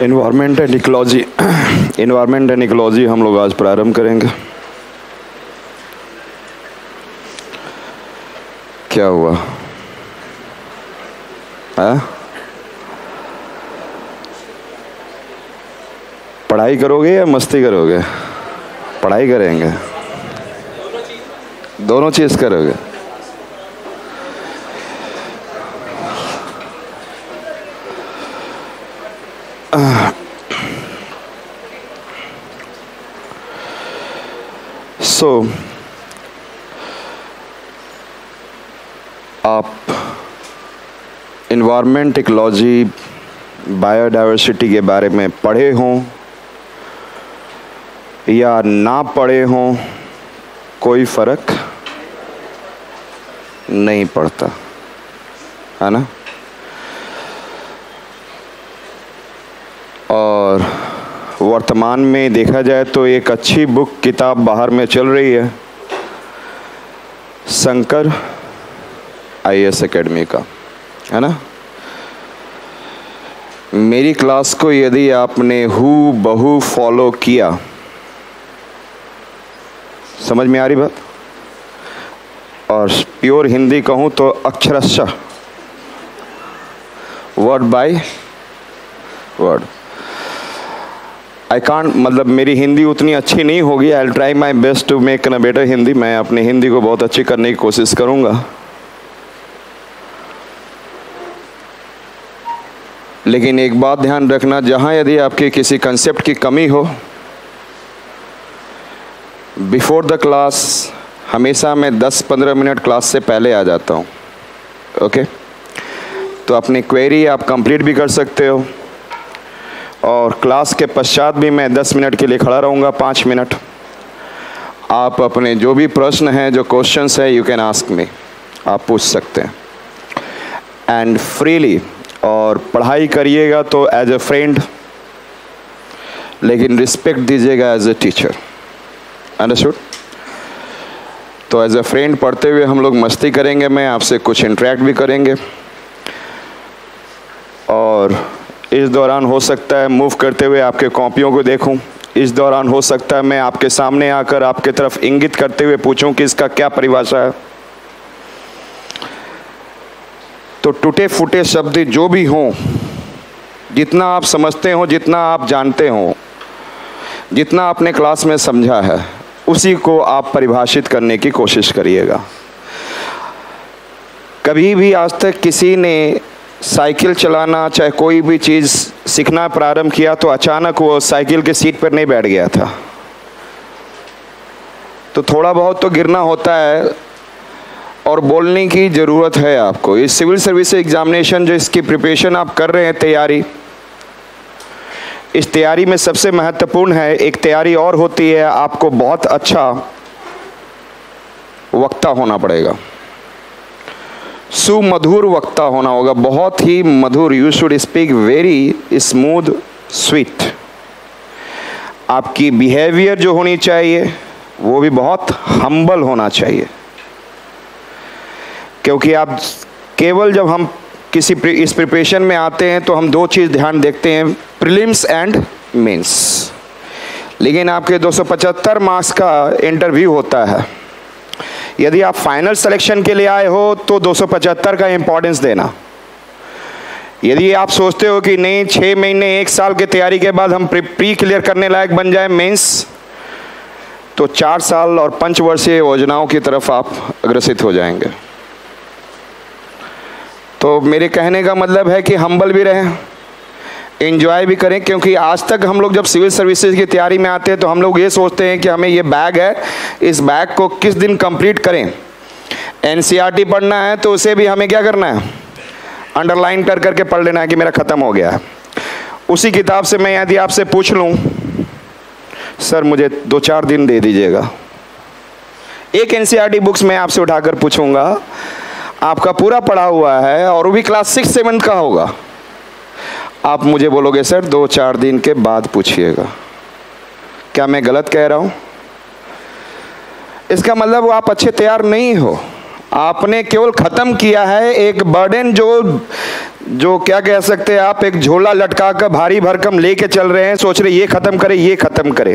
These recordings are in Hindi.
एनवायरनमेंट एंड इकोलॉजी हम लोग आज प्रारंभ करेंगे। क्या हुआ है? पढ़ाई करोगे या मस्ती करोगे? पढ़ाई करेंगे, दोनों चीज करोगे। आप इन्वायरमेंट, इकोलॉजी, बायोडाइवर्सिटी के बारे में पढ़े हों या ना पढ़े हों, कोई फर्क नहीं पड़ता, है ना। और वर्तमान में देखा जाए तो एक अच्छी बुक किताब बाहर में चल रही है, शंकर IAS एकेडमी का, है ना। मेरी क्लास को यदि आपने हू बहू फॉलो किया, समझ में आ रही बात, और प्योर हिंदी कहूँ तो अक्षरशः word by word, I can't, मतलब मेरी हिंदी उतनी अच्छी नहीं होगी, I will try my best to make a better Hindi. मैं अपनी हिंदी को बहुत अच्छी करने की कोशिश करूँगा, लेकिन एक बात ध्यान रखना, जहाँ यदि आपके किसी कंसेप्ट की कमी हो, बिफोर द क्लास हमेशा मैं 10-15 मिनट क्लास से पहले आ जाता हूँ, ओके। तो अपनी क्वेरी आप कंप्लीट भी कर सकते हो, और क्लास के पश्चात भी मैं 10 मिनट के लिए खड़ा रहूँगा, 5 मिनट। आप अपने जो भी प्रश्न हैं, जो क्वेश्चंस है, यू कैन आस्क मी, आप पूछ सकते हैं एंड फ्रीली। और पढ़ाई करिएगा तो एज ए फ्रेंड, लेकिन रिस्पेक्ट दीजिएगा एज ए टीचर, अंडरस्टूड। तो एज ए फ्रेंड पढ़ते हुए हम लोग मस्ती करेंगे, मैं आपसे कुछ इंटरेक्ट भी करेंगे, और इस दौरान हो सकता है मूव करते हुए आपके कॉपियों को देखूं, इस दौरान हो सकता है मैं आपके सामने आकर आपके तरफ इंगित करते हुए पूछूं कि इसका क्या परिभाषा है। तो टूटे फूटे शब्द जो भी हों, जितना आप समझते हो, जितना आप जानते हो, जितना आपने क्लास में समझा है, उसी को आप परिभाषित करने की कोशिश करिएगा। कभी भी आज तक किसी ने साइकिल चलाना, चाहे कोई भी चीज़ सीखना प्रारंभ किया तो अचानक वो साइकिल के सीट पर नहीं बैठ गया था। तो थोड़ा बहुत तो गिरना होता है और बोलने की ज़रूरत है आपको। इस सिविल सर्विस एग्जामिनेशन जो इसकी प्रिपरेशन आप कर रहे हैं, तैयारी, इस तैयारी में सबसे महत्वपूर्ण है, एक तैयारी और होती है, आपको बहुत अच्छा वक्ता होना पड़ेगा, सुमधुर वक्ता होना होगा, बहुत ही मधुर। You should speak very smooth sweet. आपकी बिहेवियर जो होनी चाहिए वो भी बहुत हम्बल होना चाहिए, क्योंकि आप केवल जब हम किसी इस प्रिपरेशन में आते हैं तो हम दो चीज़ ध्यान देखते हैं, प्रीलिम्स एंड मेंस। लेकिन आपके 275 मार्क्स का इंटरव्यू होता है। यदि आप फाइनल सिलेक्शन के लिए आए हो तो 275 का इम्पोर्टेंस देना। यदि आप सोचते हो कि नहीं 6 महीने 1 साल की तैयारी के बाद हम प्री क्लियर करने लायक बन जाए मेंस, तो 4 साल और 5 वर्षीय योजनाओं की तरफ आप अग्रसित हो जाएंगे। तो मेरे कहने का मतलब है कि हम्बल भी रहें, एंजॉय भी करें, क्योंकि आज तक हम लोग जब सिविल सर्विसेज की तैयारी में आते हैं तो हम लोग ये सोचते हैं कि हमें ये बैग है, इस बैग को किस दिन कंप्लीट करें। NCERT पढ़ना है तो उसे भी हमें क्या करना है, अंडरलाइन कर करके पढ़ लेना है कि मेरा ख़त्म हो गया है। उसी किताब से मैं यदि आपसे पूछ लूँ, सर मुझे 2-4 दिन दे दीजिएगा, एक NCERT बुक्स मैं आपसे उठाकर पूछूंगा, आपका पूरा पढ़ा हुआ है और वो भी क्लास 6-7 का होगा, आप मुझे बोलोगे सर 2-4 दिन के बाद पूछिएगा। क्या मैं गलत कह रहा हूँ? इसका मतलब आप अच्छे तैयार नहीं हो, आपने केवल ख़त्म किया है एक बर्डन जो जो क्या कह सकते हैं आप, एक झोला लटका कर भारी भरकम लेके चल रहे हैं, सोच रहे ये खत्म करें ये खत्म करें।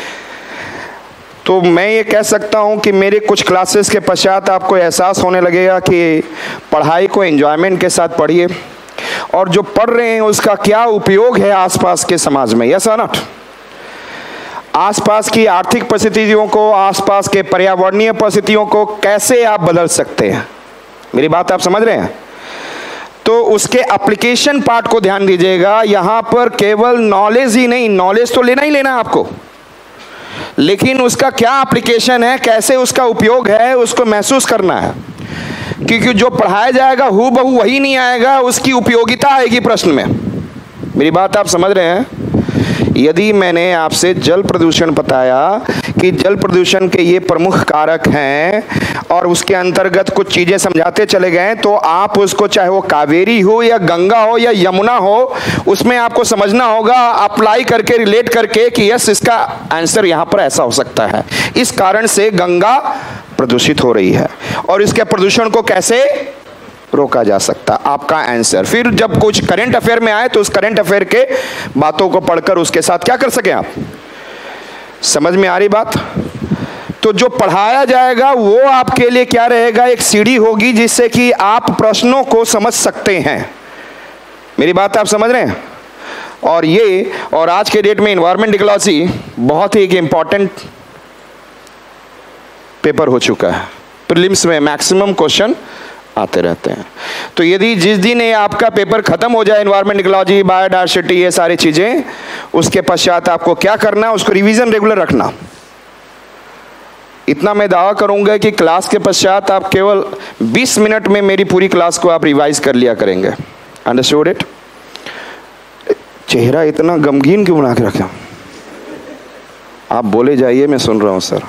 तो मैं ये कह सकता हूँ कि मेरे कुछ क्लासेस के पश्चात आपको एहसास होने लगेगा कि पढ़ाई को एंजॉयमेंट के साथ पढ़िए, और जो पढ़ रहे हैं उसका क्या उपयोग है आसपास के समाज में। यस और नॉट? आसपास की आर्थिक परिस्थितियों को, आसपास के पर्यावरणीय परिस्थितियों को कैसे आप बदल सकते हैं। मेरी बात आप समझ रहे हैं? तो उसके एप्लीकेशन पार्ट को ध्यान दीजिएगा। यहां पर केवल नॉलेज ही नहीं, नॉलेज तो लेना ही लेना आपको, लेकिन उसका क्या एप्लीकेशन है, कैसे उसका उपयोग है, उसको महसूस करना है। क्योंकि जो पढ़ाया जाएगा हूबहू वही नहीं आएगा, उसकी उपयोगिता आएगी प्रश्न में। मेरी बात आप समझ रहे हैं? यदि मैंने आपसे जल प्रदूषण बताया कि जल प्रदूषण के ये प्रमुख कारक हैं और उसके अंतर्गत कुछ चीजें समझाते चले गए, तो आप उसको, चाहे वो कावेरी हो या गंगा हो या यमुना हो, उसमें आपको समझना होगा, अप्लाई करके, रिलेट करके कि यस, इसका आंसर यहाँ पर ऐसा हो सकता है, इस कारण से गंगा प्रदूषित हो रही है और इसके प्रदूषण को कैसे रोका जा सकता, आपका आंसर। फिर जब कुछ करंट अफेयर में आए तो उस करंट अफेयर के बातों को पढ़कर उसके साथ क्या कर सके आप। समझ में आ रही बात? तो जो पढ़ाया जाएगा वो आपके लिए क्या रहेगा, एक सीढ़ी होगी जिससे कि आप प्रश्नों को समझ सकते हैं। मेरी बात आप समझ रहे हैं? और आज के डेट में एनवायरमेंट इकोलॉजी बहुत ही एक इंपॉर्टेंट पेपर हो चुका है। प्रीलिम्स में मैक्सिमम क्वेश्चन आते रहते हैं। तो यदि जिस दिन ये आपका पेपर खत्म हो जाए, एनवायरमेंट इकोलॉजी, बायोडायवर्सिटी, ये सारी चीजें, उसके पश्चात आपको क्या करना है, उसको रिवीजन रेगुलर रखना। इतना मैं दावा करूंगा कि क्लास के पश्चात आप केवल 20 मिनट में मेरी पूरी क्लास को आप रिवाइज कर लिया करेंगे। Understood it? चेहरा इतना गमगीन क्यों बना के रखा? आप बोले जाइए, मैं सुन रहा हूं सर।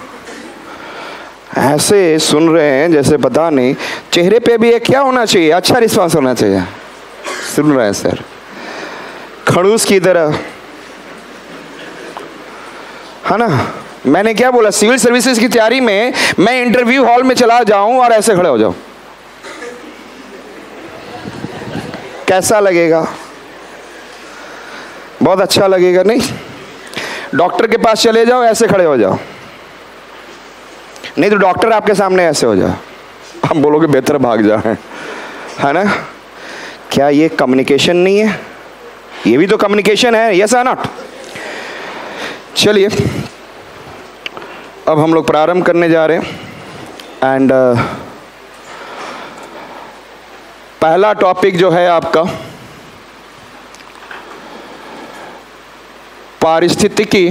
ऐसे सुन रहे हैं जैसे पता नहीं, चेहरे पे भी एक क्या होना चाहिए, अच्छा रिस्पांस होना चाहिए। सुन रहे हैं सर, खड़ूस की तरह, है ना? मैंने क्या बोला, सिविल सर्विसेज की तैयारी में मैं इंटरव्यू हॉल में चला जाऊं और ऐसे खड़े हो जाऊं, कैसा लगेगा? बहुत अच्छा लगेगा नहीं? डॉक्टर के पास चले जाओ, ऐसे खड़े हो जाओ, नहीं तो डॉक्टर आपके सामने ऐसे हो जाए, आप बोलोगे बेहतर भाग जाए, है ना? क्या ये कम्युनिकेशन नहीं है? ये भी तो कम्युनिकेशन है। यस और नॉट? चलिए अब हम लोग प्रारंभ करने जा रहे हैं। एंड पहला टॉपिक जो है आपका पारिस्थितिकी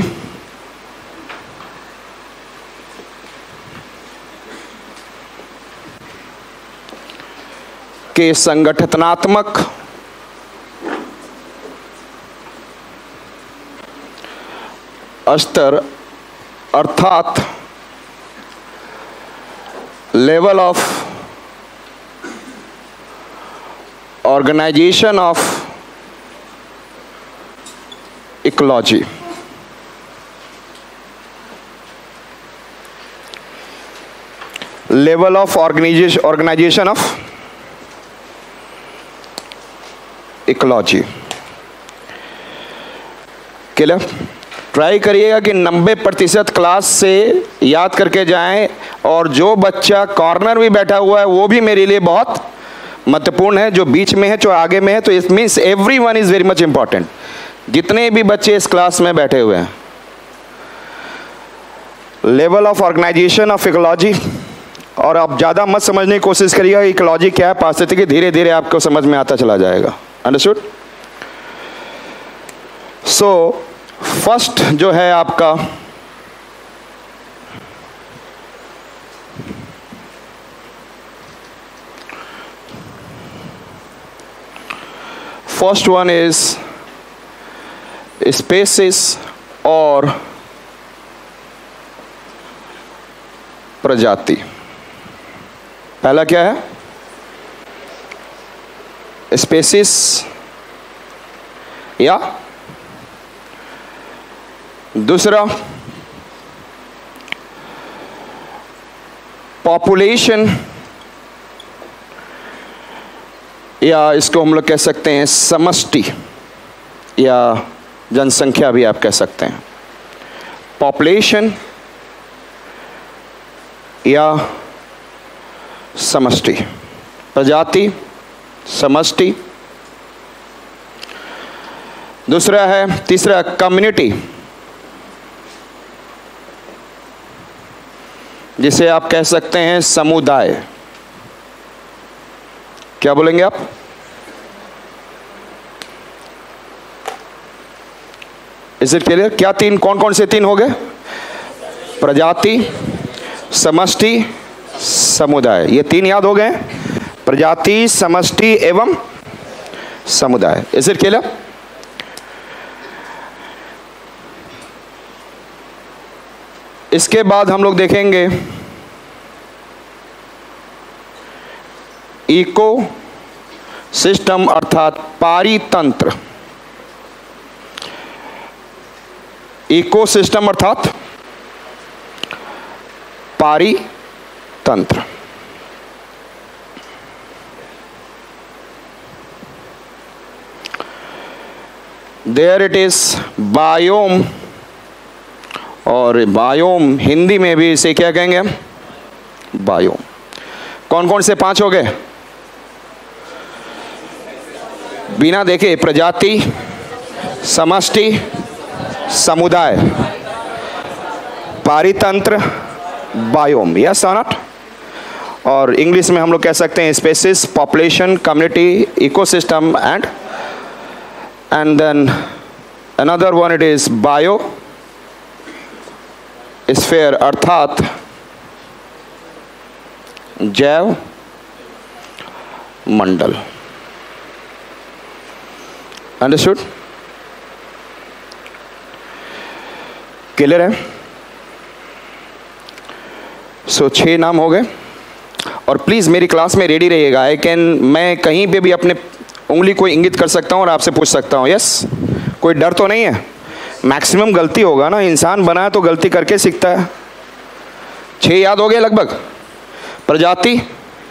के संगठनात्मक स्तर, अर्थात level of organisation of ecology. Level of organisation of ecology. Clear? Try करिएगा कि 90% क्लास से याद करके जाएं, और जो बच्चा कॉर्नर में बैठा हुआ है वो भी मेरे लिए बहुत महत्वपूर्ण है, जो बीच में है, जो आगे में है। तो it means everyone is very much important. जितने भी बच्चे इस क्लास में बैठे हुए हैं, level of organisation of ecology. और आप ज़्यादा मत समझने की कोशिश करिएगा इकोलॉजी क्या है, पारिस्थितिकी, धीरे धीरे आपको समझ में आता चला जाएगा। अंडरस्टूड? सो फर्स्ट जो है आपका फर्स्ट वन इज स्पेसिस और प्रजाति। पहला क्या है? स्पेसिस या दूसरा पॉपुलेशन या इसको हम लोग कह सकते हैं समष्टि, या जनसंख्या भी आप कह सकते हैं, पॉपुलेशन या समष्टि, प्रजाति, समष्टि। दूसरा है, तीसरा कम्युनिटी, जिसे आप कह सकते हैं समुदाय। क्या बोलेंगे आप? Is it clear? क्या तीन, कौन कौन से तीन हो गए? प्रजाति, समष्टि, समुदाय। ये तीन याद हो गए? प्रजाति, समष्टि एवं समुदाय। Is it clear? इसके बाद हम लोग देखेंगे इको सिस्टम अर्थात पारितंत्र। इको सिस्टम अर्थात पारितंत्र। देयर इट इज बायोम, और बायोम हिंदी में भी इसे क्या कहेंगे हम? बायोम। कौन कौन से पांच हो गए? बिना देखे, प्रजाति, समष्टि, समुदाय, पारितंत्र, बायोम। यस और नॉट? और इंग्लिश में हम लोग कह सकते हैं species, population, community, ecosystem and then another one it is biosphere अर्थात जैव मंडल। अंडरस्टूड? क्लियर है? सो 6 नाम हो गए। और प्लीज मेरी क्लास में रेडी रहिएगा। मैं कहीं पे भी अपने उंगली को इंगित कर सकता हूं और आपसे पूछ सकता हूं। यस? कोई डर तो नहीं है? मैक्सिमम गलती होगा ना, इंसान बना है तो गलती करके सीखता है। 6 याद हो गए लगभग? प्रजाति,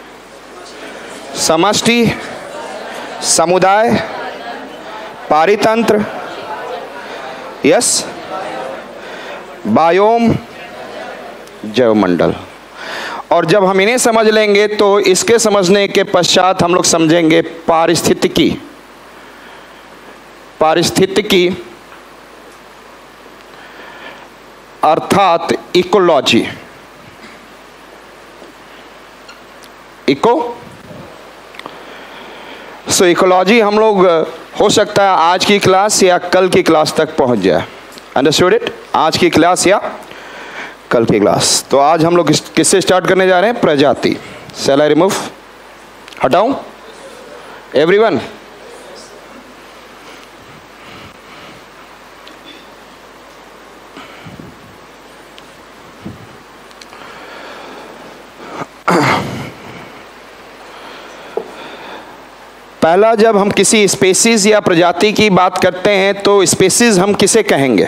समष्टि, समुदाय, पारितंत्र, यस, बायोम, जैवमंडल। और जब हम इन्हें समझ लेंगे तो इसके समझने के पश्चात हम लोग समझेंगे पारिस्थितिकी। पारिस्थितिकी अर्थात इकोलॉजी। इको सो इकोलॉजी हम लोग हो सकता है आज की क्लास या कल की क्लास तक पहुंच जाए। Understood it? आज की क्लास या कल की क्लास। तो आज हम लोग किससे स्टार्ट करने जा रहे हैं? प्रजाति। Shall I remove? हटाऊं? एवरीवन? पहला, जब हम किसी स्पेसीज या प्रजाति की बात करते हैं तो स्पेसीज हम किसे कहेंगे?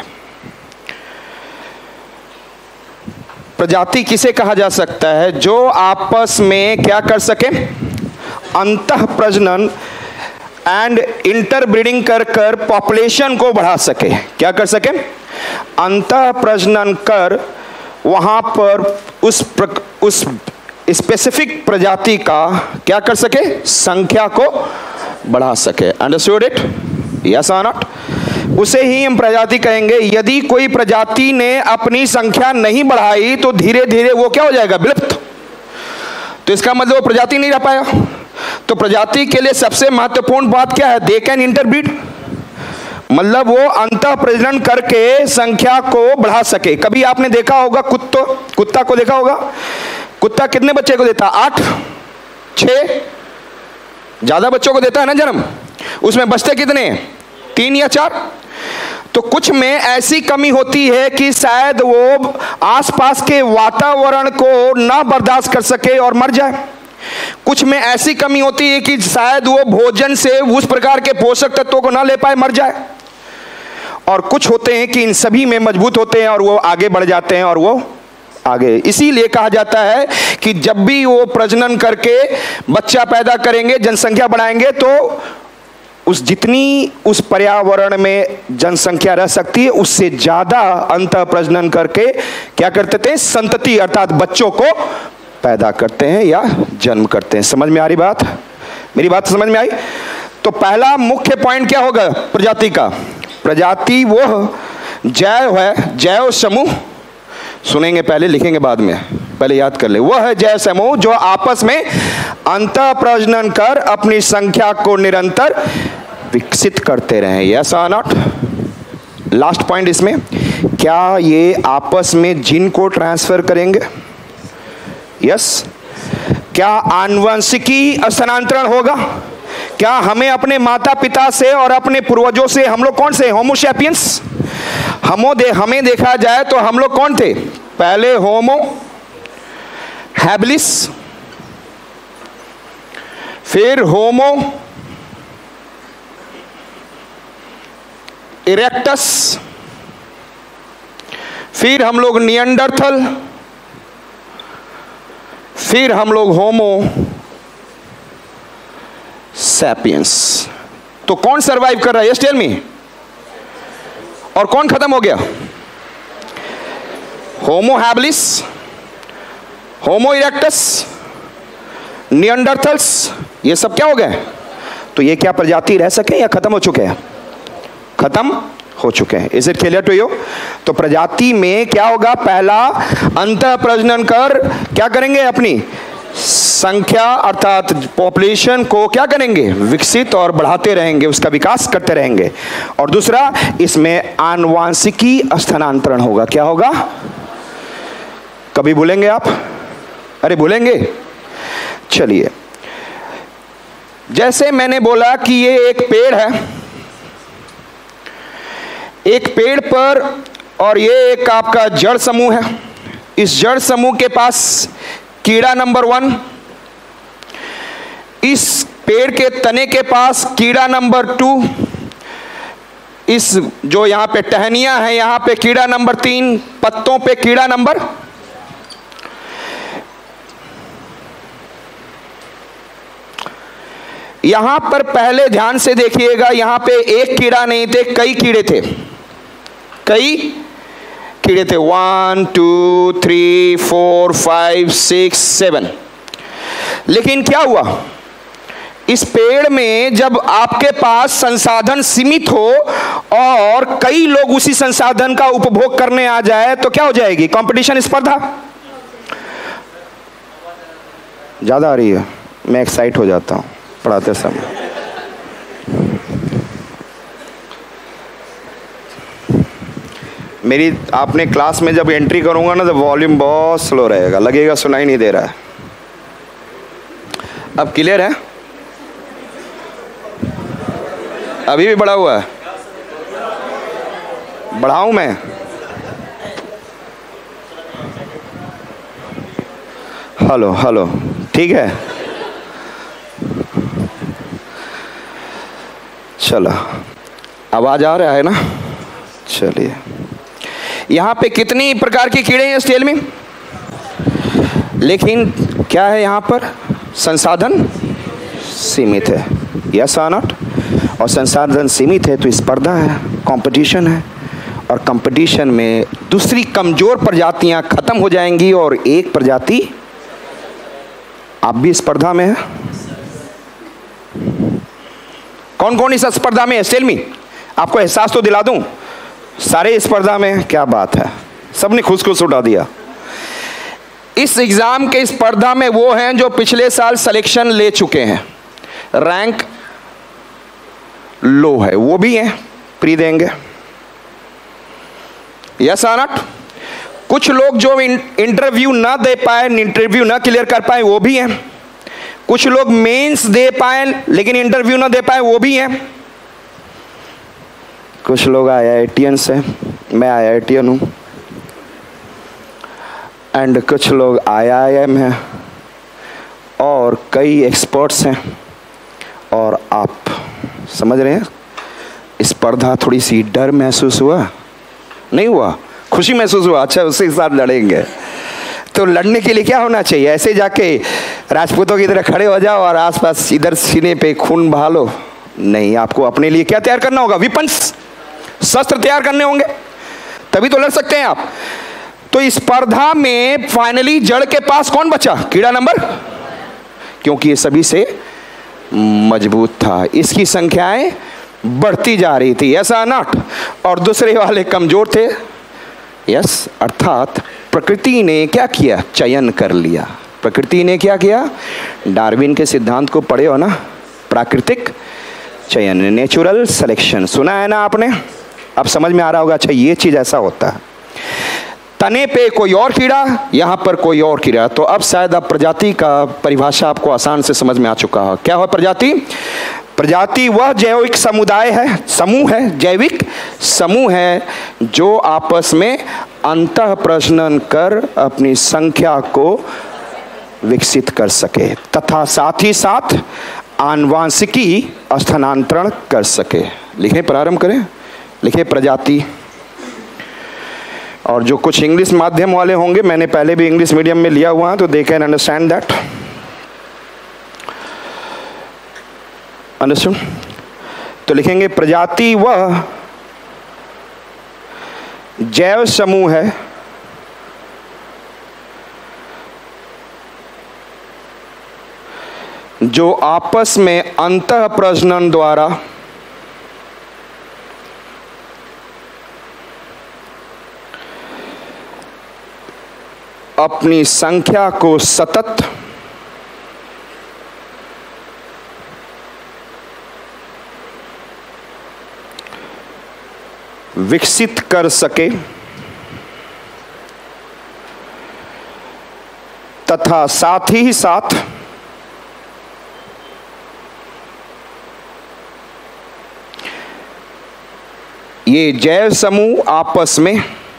प्रजाति किसे कहा जा सकता है? जो आपस में क्या कर सके? अंतः प्रजनन एंड इंटरब्रीडिंग कर पॉपुलेशन को बढ़ा सके। क्या कर सके? अंतः प्रजनन कर वहां पर उस स्पेसिफिक प्रजाति का क्या कर सके? संख्या को बढ़ा सके। Understood it? यस और नॉट? उसे ही हम प्रजाति कहेंगे। यदि कोई प्रजाति ने अपनी संख्या नहीं बढ़ाई तो धीरे धीरे वो क्या हो जाएगा? विलुप्त। तो इसका मतलब वो प्रजाति नहीं रह पाया। तो प्रजाति के लिए सबसे महत्वपूर्ण बात क्या है? दे कैन इंटरब्रीड, मतलब वो अंतः प्रजनन करके संख्या को बढ़ा सके। कभी आपने देखा होगा कुत्ता को देखा होगा? कुत्ता कितने बच्चे को देता? 8, 6, ज्यादा बच्चों को देता है ना जन्म। उसमें बचते कितने? 3 या 4। तो कुछ में ऐसी कमी होती है कि शायद वो आसपास के वातावरण को ना बर्दाश्त कर सके और मर जाए। कुछ में ऐसी कमी होती है कि शायद वो भोजन से उस प्रकार के पोषक तत्वों को ना ले पाए, मर जाए। और कुछ होते हैं कि इन सभी में मजबूत होते हैं और वो आगे बढ़ जाते हैं और वो आगे। इसीलिए कहा जाता है कि जब भी वो प्रजनन करके बच्चा पैदा करेंगे, जनसंख्या बढ़ाएंगे, तो उस जितनी उस पर्यावरण में जनसंख्या रह सकती है उससे ज्यादा अंतः प्रजनन करके क्या करते थे, संतति अर्थात बच्चों को पैदा करते हैं या जन्म करते हैं। समझ में आ रही बात? मेरी बात समझ में आई? तो पहला मुख्य पॉइंट क्या होगा प्रजाति का? प्रजाति वो जैव है, जैव समूह, सुनेंगे पहले लिखेंगे बाद में, पहले याद कर ले। वह है जैव समूह जो आपस में अंतः प्रजनन कर अपनी संख्या को निरंतर विकसित करते रहे। यस और नॉट? लास्ट पॉइंट इसमें, क्या ये आपस में जीन को ट्रांसफर करेंगे? यस। क्या आनुवंशिकी स्थानांतरण होगा? क्या हमें अपने माता पिता से और अपने पूर्वजों से, हम लोग कौन से, होमो सैपियंस, हमें देखा जाए तो हम लोग कौन थे? पहले होमो हैबिलिस, फिर होमो इरेक्टस, फिर हम लोग निएंडरथल, फिर हम लोग होमो सैपियंस। तो कौन सरवाइव कर रहा है? Yes tell me. और कौन खत्म हो गया? Homo habilis, Homo erectus, Neanderthals, ये सब क्या हो गए? तो ये क्या प्रजाति रह सके या खत्म हो चुके हैं? खत्म हो चुके हैं। Is it clear to you? तो प्रजाति में क्या होगा? पहला अंतः प्रजनन कर क्या करेंगे? अपनी संख्या अर्थात पॉपुलेशन को क्या करेंगे? विकसित और बढ़ाते रहेंगे, उसका विकास करते रहेंगे। और दूसरा, इसमें आनुवंशिकी स्थानांतरण होगा। क्या होगा? कभी भूलेंगे आप? अरे भूलेंगे? चलिए, जैसे मैंने बोला कि ये एक पेड़ है, एक पेड़ पर, और ये एक आपका जड़ समूह है। इस जड़ समूह के पास कीड़ा नंबर 1, इस पेड़ के तने के पास कीड़ा नंबर 2, इस जो यहां पे टहनियां है यहां पे कीड़ा नंबर 3, पत्तों पे कीड़ा नंबर, यहां पर पहले ध्यान से देखिएगा, यहां पे एक कीड़ा नहीं थे, कई कीड़े थे, कई कीड़े थे। 1 2 3 4 5 6 7। लेकिन क्या हुआ? इस पेड़ में जब आपके पास संसाधन सीमित हो और कई लोग उसी संसाधन का उपभोग करने आ जाए तो क्या हो जाएगी? कंपटीशन, स्पर्धा ज्यादा आ रही है, मैं एक्साइट हो जाता हूं पढ़ाते समय। मेरी आपने क्लास में जब एंट्री करूंगा ना तो वॉल्यूम बहुत स्लो रहेगा, लगेगा सुनाई नहीं दे रहा है। अब क्लियर है? अभी भी बढ़ा हुआ है? बढ़ाऊं मैं? हेलो हेलो, ठीक है, चलो आवाज आ रहा है ना? चलिए, यहाँ पे कितनी प्रकार के कीड़े हैं इस टेल में? लेकिन क्या है यहाँ पर? संसाधन सीमित है। यस और नॉट? और संसाधन सीमित है तो स्पर्धा है, कंपटीशन है, और कंपटीशन में दूसरी कमजोर प्रजातियां खत्म हो जाएंगी और एक प्रजाति, आप भी स्पर्धा में है। कौन कौन इस स्पर्धा में है? टेल मी, आपको एहसास तो दिला दूं, सारे स्पर्धा में। क्या बात है, सबने खुश खुश उड़ा दिया। इस एग्जाम के स्पर्धा में वो हैं जो पिछले साल सिलेक्शन ले चुके हैं, रैंक लो है, वो भी हैं, प्री देंगे। यस और नॉट? कुछ लोग जो इंटरव्यू ना दे पाए, इंटरव्यू ना क्लियर कर पाए, वो भी हैं। कुछ लोग मेंस दे पाए लेकिन इंटरव्यू ना दे पाए, वो भी हैं। कुछ लोग IITian से, मैं IITian हूँ, एंड कुछ लोग IIM हैं, और कई एक्सपर्ट्स हैं, और आप समझ रहे हैं। स्पर्धा थोड़ी सी डर महसूस हुआ? नहीं हुआ? खुशी महसूस हुआ? अच्छा, उसके साथ लड़ेंगे। तो लड़ने के लिए क्या होना चाहिए? ऐसे जाके राजपूतों की तरह खड़े हो जाओ और आसपास इधर सीने पे खून बहा लो? नहीं, आपको अपने लिए क्या तैयार करना होगा? विपन्स, शस्त्र तैयार करने होंगे, तभी तो लड़ सकते हैं आप। तो इस स्पर्धा में फाइनली जड़ के पास कौन बचा? कीड़ा नंबर, क्योंकि ये सभी से मजबूत था। इसकी संख्याएं बढ़ती जा रही थी, ऐसा नॉट, और दूसरे वाले कमजोर थे। यस, अर्थात प्रकृति ने क्या किया? चयन कर लिया। प्रकृति ने क्या किया? डार्विन के सिद्धांत को पढ़े हो ना, प्राकृतिक चयन, नेचुरल सिलेक्शन, सुना है ना आपने? अब समझ में आ रहा होगा, अच्छा ये चीज ऐसा होता है। तने पे कोई और कीड़ा, यहां पर कोई और कीड़ा। तो अब शायद अब प्रजाति का परिभाषा आपको आसान से समझ में आ चुका है। क्या हो प्रजाति? प्रजाति वह जैविक समुदाय है, समूह है, जैविक समूह है जो आपस में अंतः प्रजनन कर अपनी संख्या को विकसित कर सके तथा साथ ही साथ आनुवांशिकी स्थानांतरण कर सके। लिखें, प्रारंभ करें। लिखे प्रजाति। और जो कुछ इंग्लिश माध्यम वाले होंगे, मैंने पहले भी इंग्लिश मीडियम में लिया हुआ है, तो they can understand that. Understood? तो लिखेंगे प्रजाति वह जैव समूह है जो आपस में अंतः प्रजनन द्वारा अपनी संख्या को सतत विकसित कर सके तथा साथ ही साथ ये जैव समूह आपस में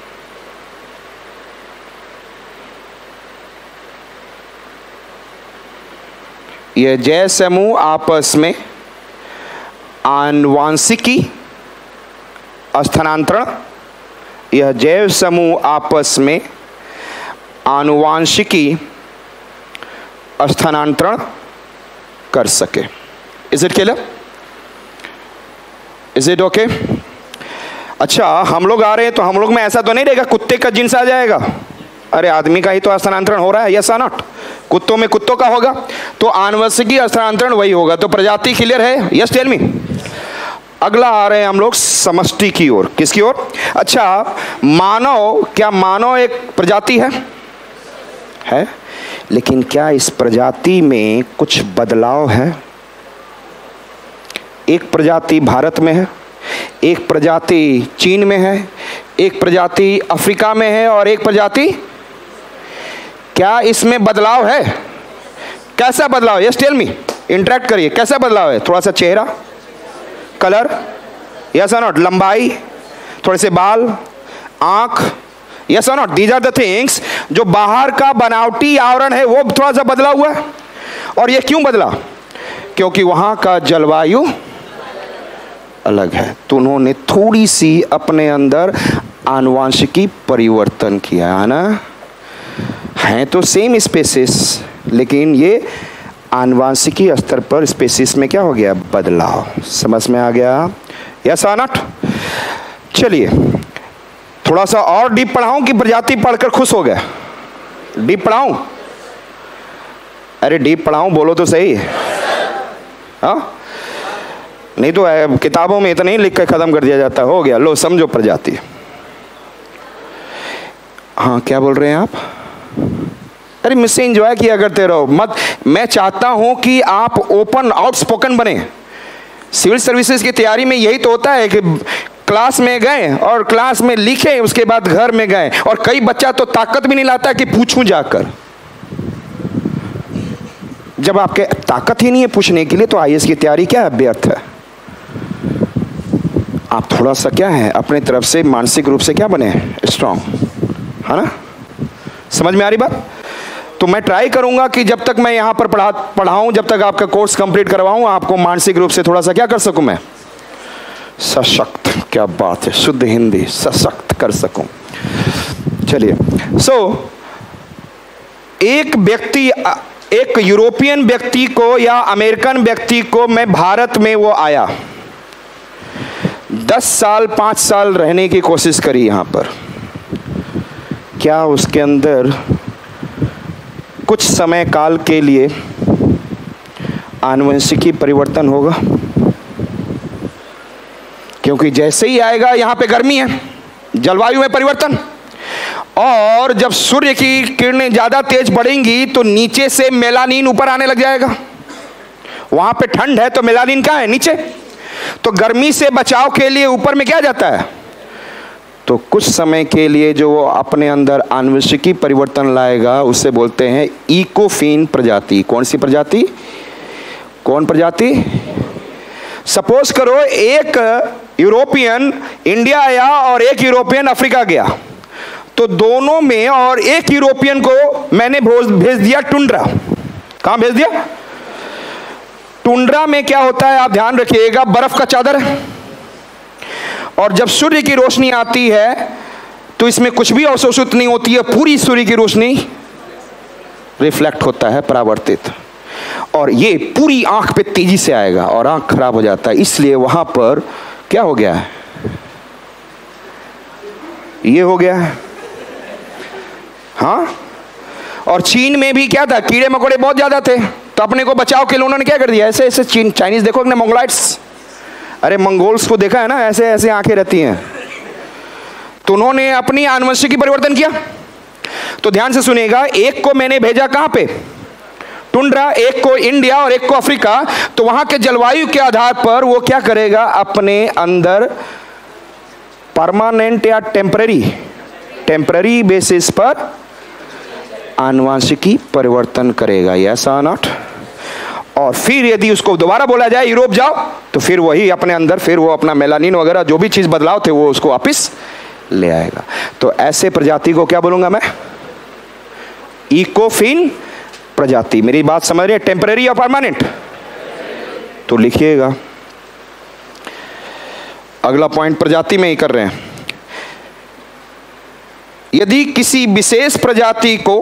आनुवांशिकी स्थानांतरण, यह जैव समूह आपस में आनुवांशिकी स्थानांतरण कर सके। Is it clear? Is it okay? अच्छा, हम लोग आ रहे हैं तो हम लोग में ऐसा तो नहीं रहेगा कुत्ते का जिन्स आ जाएगा? अरे आदमी का ही तो स्थानांतरण हो रहा है, यस और नॉट? कुत्तों में कुत्तों का होगा, तो आनुवंशिकी स्थानांतरण वही होगा। तो प्रजाति क्लियर है? Yes tell me. अगला आ रहे हैं हम लोग समष्टि की ओर। किसकी ओर? अच्छा, मानव, क्या मानव एक प्रजाति है? लेकिन क्या इस प्रजाति में कुछ बदलाव है? एक प्रजाति भारत में है, एक प्रजाति चीन में है, एक प्रजाति अफ्रीका में है और एक प्रजाति, क्या इसमें बदलाव है? कैसा बदलाव? यस टेल मी, इंटरेक्ट करिए। कैसा बदलाव है? थोड़ा सा चेहरा, कलर, यस और नॉट? लंबाई, थोड़े से बाल, आंख, यस और not? These are the things जो बाहर का बनावटी आवरण है वो थोड़ा सा बदला हुआ है। और ये क्यों बदला? क्योंकि वहां का जलवायु अलग है, तो उन्होंने थोड़ी सी अपने अंदर आनुवांशिकी परिवर्तन किया है ना। हैं तो सेम स्पेसिस, लेकिन ये आनुवांशिकी स्तर पर स्पेसिस में क्या हो गया? बदलाव। समझ में आ गया? यस और नॉट? चलिए थोड़ा सा और डीप पढ़ाऊं कि प्रजाति पढ़कर खुश हो गए? डीप पढ़ाऊं? अरे डीप पढ़ाऊं, बोलो तो सही। हाँ, नहीं तो किताबों में इतना ही लिख कर खत्म कर दिया जाता। हो गया, लो समझो प्रजाति। हाँ, क्या बोल रहे हैं आप? अरे मुझसे एंजॉय किया करते रहो मत। मैं चाहता हूं कि आप ओपन आउटस्पोकन बने। सिविल सर्विसेज की तैयारी में यही तो होता है कि क्लास में गए और क्लास में लिखे, उसके बाद घर में गए, और कई बच्चा तो ताकत भी नहीं लाता कि पूछूं जाकर। जब आपके ताकत ही नहीं है पूछने के लिए, तो आईएएस की तैयारी क्या है? व्यर्थ है। आप थोड़ा सा क्या है अपने तरफ से मानसिक रूप से क्या बने? स्ट्रांग, है ना? समझ में आ रही बात? तो मैं ट्राई करूंगा कि जब तक मैं यहाँ पर पढ़ाऊं, जब तक आपका कोर्स कंप्लीट करवाऊं, आपको मानसिक रूप से थोड़ा सा क्या कर सकूं? मैं सशक्त, क्या बात है, शुद्ध हिंदी, सशक्त कर सकूं। चलिए, एक व्यक्ति, एक यूरोपियन व्यक्ति को या अमेरिकन व्यक्ति को मैं भारत में वो आया, 10 साल 5 साल रहने की कोशिश करी यहाँ पर, क्या उसके अंदर कुछ समय काल के लिए आनुवंशिकी परिवर्तन होगा? क्योंकि जैसे ही आएगा, यहाँ पे गर्मी है, जलवायु में परिवर्तन, और जब सूर्य की किरणें ज़्यादा तेज बढ़ेंगी तो नीचे से मेलानिन ऊपर आने लग जाएगा। वहाँ पे ठंड है तो मेलानिन कहाँ है? नीचे। तो गर्मी से बचाव के लिए ऊपर में क्या जाता है? तो कुछ समय के लिए जो वो अपने अंदर आनुवंशिकी परिवर्तन लाएगा उसे बोलते हैं इकोफिन प्रजाति। कौन सी प्रजाति? कौन प्रजाति? सपोज करो एक यूरोपियन इंडिया आया और एक यूरोपियन अफ्रीका गया, तो दोनों में, और एक यूरोपियन को मैंने भेज दिया टुंड्रा। कहां भेज दिया? टुंड्रा में क्या होता है आप ध्यान रखिएगा, बर्फ का चादर है, और जब सूर्य की रोशनी आती है तो इसमें कुछ भी अवशोषित नहीं होती है, पूरी सूर्य की रोशनी रिफ्लेक्ट होता है, परावर्तित, और ये पूरी आंख पे तेजी से आएगा और आंख खराब हो जाता है। इसलिए वहां पर क्या हो गया है? ये हो गया है। हाँ, और चीन में भी क्या था, कीड़े मकोड़े बहुत ज्यादा थे, तो अपने को बचाव के लिए उन्होंने क्या कर दिया, ऐसे ऐसे चाइनीज देखो ना, मंगोलाइट्स, अरे मंगोल्स को देखा है ना, ऐसे ऐसे आंखें रहती हैं, तो उन्होंने अपनी आनुवंशिकी परिवर्तन किया। तो ध्यान से सुनिएगा, एक को मैंने भेजा कहां पे? टुंड्रा, एक को इंडिया और एक को अफ्रीका। तो वहां के जलवायु के आधार पर वो क्या करेगा, अपने अंदर परमानेंट या टेम्पररी बेसिस पर आनुवंशिकी परिवर्तन करेगा, यस और नॉट। और फिर यदि उसको दोबारा बोला जाए यूरोप जाओ, तो फिर वही अपने अंदर फिर वो अपना मेलानिन वगैरह जो भी चीज बदलाव थे वो उसको वापिस ले आएगा। तो ऐसे प्रजाति को क्या बोलूंगा मैं? इकोफिन प्रजाति। मेरी बात समझ रहे हैं? टेम्पररी या परमानेंट? तो लिखिएगा। अगला पॉइंट प्रजाति में ही कर रहे हैं। यदि किसी विशेष प्रजाति को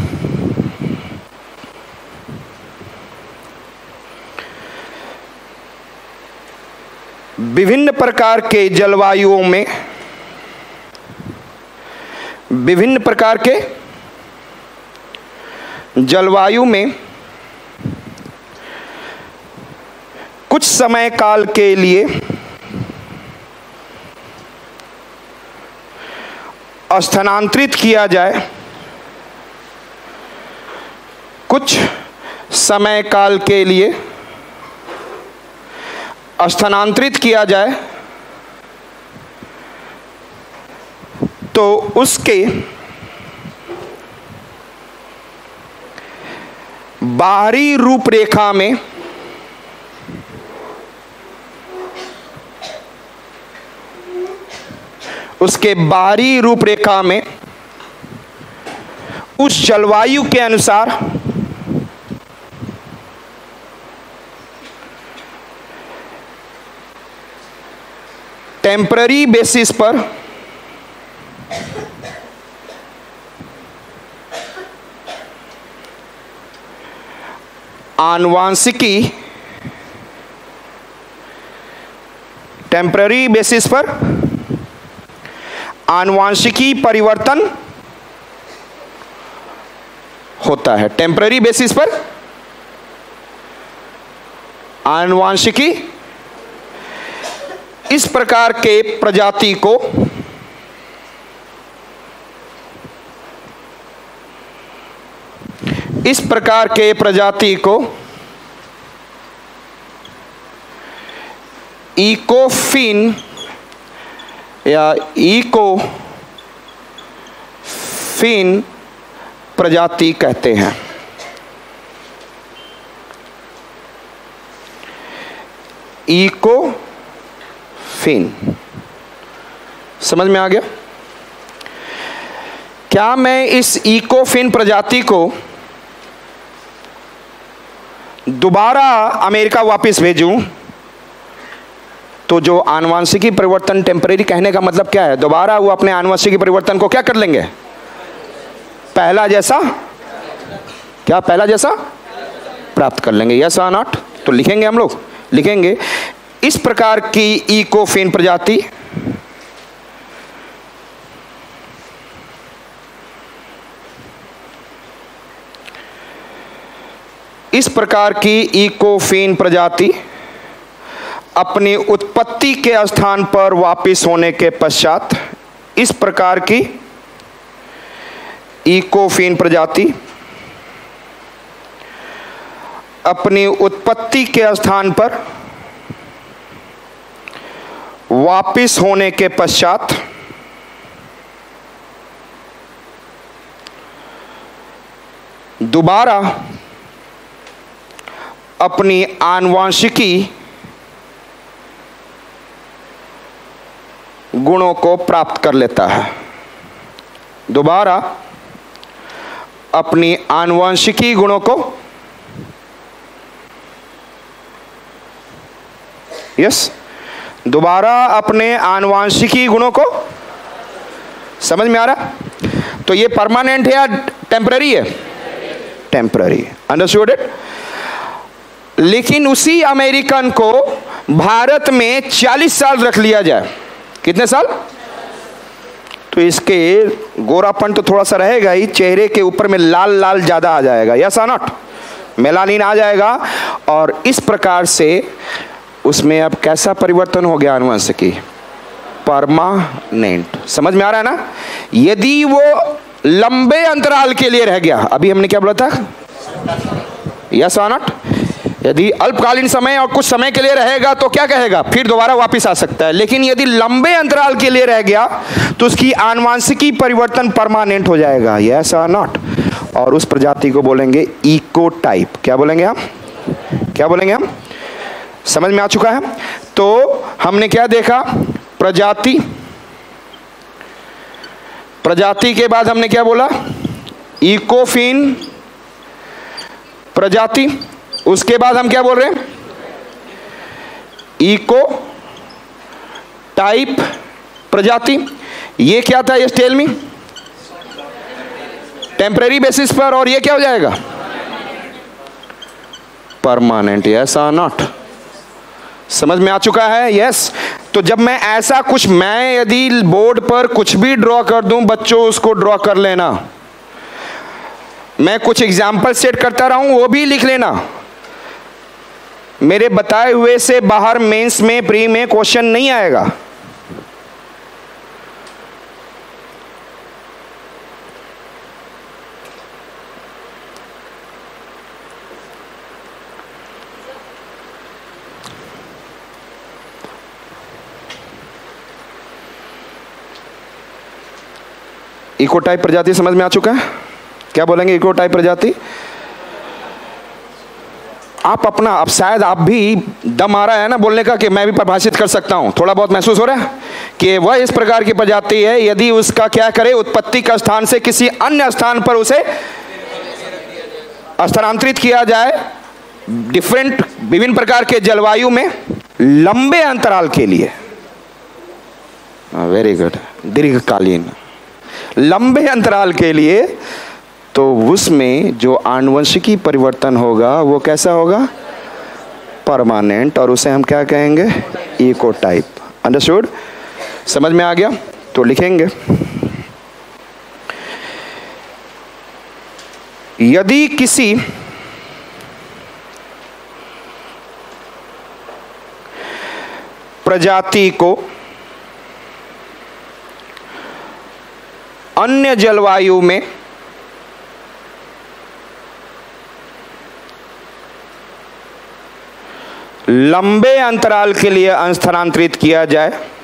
विभिन्न प्रकार के जलवायुओं में, विभिन्न प्रकार के जलवायु में कुछ समय काल के लिए स्थानांतरित किया जाए, कुछ समय काल के लिए स्थानांतरित किया जाए, तो उसके बाहरी रूपरेखा में उस जलवायु के अनुसार टेम्पररी बेसिस पर आनुवंशिकी, टेम्पररी बेसिस पर आनुवंशिकी परिवर्तन होता है। टेम्पररी बेसिस पर आनुवंशिकी, इस प्रकार के प्रजाति को इकोफिन या इकोफिन प्रजाति कहते हैं। इकोफिन समझ में आ गया? क्या मैं इस इकोफिन प्रजाति को दोबारा अमेरिका वापस भेजूं तो जो आनुवंशिकी परिवर्तन, टेम्परेरी कहने का मतलब क्या है, दोबारा वो अपने आनुवंशिकी परिवर्तन को क्या कर लेंगे? पहला जैसा क्या पहला जैसा प्राप्त कर लेंगे, यस और नॉट? तो लिखेंगे हम लोग, लिखेंगे इस प्रकार की इकोफिन प्रजाति इस प्रकार की इकोफिन प्रजाति अपनी उत्पत्ति के स्थान पर वापिस होने के पश्चात, इस प्रकार की इकोफिन प्रजाति अपनी उत्पत्ति के स्थान पर वापिस होने के पश्चात दोबारा अपनी आनुवंशिकी गुणों को प्राप्त कर लेता है, दोबारा अपनी आनुवंशिकी गुणों को, यस, दोबारा अपने आनुवंशिकी गुणों को, समझ में आ रहा? तो ये परमानेंट है या टेम्पररी है? Temporary, understood it? लेकिन उसी अमेरिकन को भारत में 40 साल रख लिया जाए, कितने साल? तो इसके गोरापन तो थोड़ा सा रहेगा ही, चेहरे के ऊपर में लाल लाल ज्यादा आ जाएगा, यस और नॉट? मेलानिन आ जाएगा, और इस प्रकार से उसमें अब कैसा परिवर्तन हो गया आनुवंशिकी? परमानेंट। समझ में आ रहा है ना? यदि वो लंबे अंतराल के लिए रह गया, अभी हमने क्या बोला था, यस और नॉट? यदि अल्पकालीन समय और कुछ समय के लिए रहेगा तो क्या कहेगा, फिर दोबारा वापस आ सकता है। लेकिन यदि लंबे अंतराल के लिए रह गया तो उसकी आनुवंशिकी परिवर्तन परमानेंट हो जाएगा, यस और नॉट? और उस प्रजाति को बोलेंगे इकोटाइप। क्या बोलेंगे हम? क्या बोलेंगे हम? समझ में आ चुका है? तो हमने क्या देखा, प्रजाति, प्रजाति के बाद हमने क्या बोला, इकोफिन प्रजाति, उसके बाद हम क्या बोल रहे हैं, इको टाइप प्रजाति। ये क्या था, ये टेल मी, टेम्परेरी बेसिस पर, और ये क्या हो जाएगा, परमानेंट, यस और नॉट? समझ में आ चुका है? यस। तो जब मैं ऐसा कुछ, मैं यदि बोर्ड पर कुछ भी ड्रॉ कर दूं, बच्चों उसको ड्रॉ कर लेना, मैं कुछ एग्जाम्पल सेट करता रहूं वो भी लिख लेना, मेरे बताए हुए से बाहर मेंस में, प्री में क्वेश्चन नहीं आएगा। इकोटाइप प्रजाति समझ में आ चुका है? क्या बोलेंगे इकोटाइप प्रजाति? आप अपना, अब शायद आप भी दम आ रहा है ना बोलने का कि मैं भी परिभाषित कर सकता हूं, थोड़ा बहुत महसूस हो रहा है कि वह इस प्रकार की प्रजाति है यदि उसका क्या करे, उत्पत्ति का स्थान से किसी अन्य स्थान पर उसे स्थानांतरित किया जाए, डिफरेंट, विभिन्न प्रकार के जलवायु में लंबे अंतराल के लिए। वेरी गुड, दीर्घकालीन, लंबे अंतराल के लिए, तो उसमें जो आनुवंशिकी परिवर्तन होगा वो कैसा होगा, परमानेंट, और उसे हम क्या कहेंगे, इकोटाइप। अंडरस्टूड? समझ में आ गया? तो लिखेंगे, यदि किसी प्रजाति को अन्य जलवायु में लंबे अंतराल के लिए स्थानांतरित किया जाए,